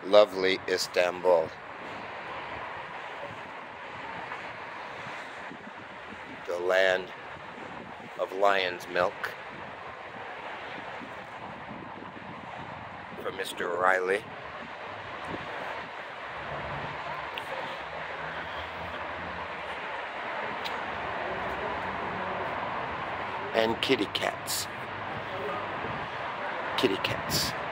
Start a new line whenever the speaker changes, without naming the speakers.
lovely Istanbul. The land of lion's milk. For Mr. Riley. And kitty cats. Kitty cats.